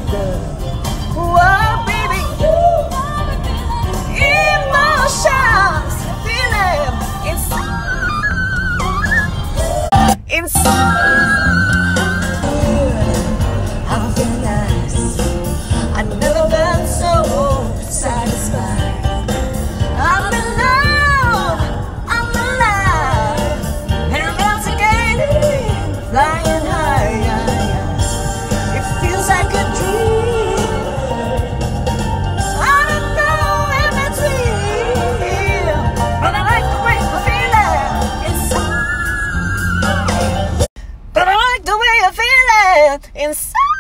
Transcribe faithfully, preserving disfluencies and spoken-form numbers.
Whoa, baby, emotions, feeling inside, inside. I feel nice. I never been so satisfied. I'm in love, I'm alive, and once again, flying high. It feels like a dream. I don't know in between, but I like the way I feel it inside. But I like the way I feel it inside.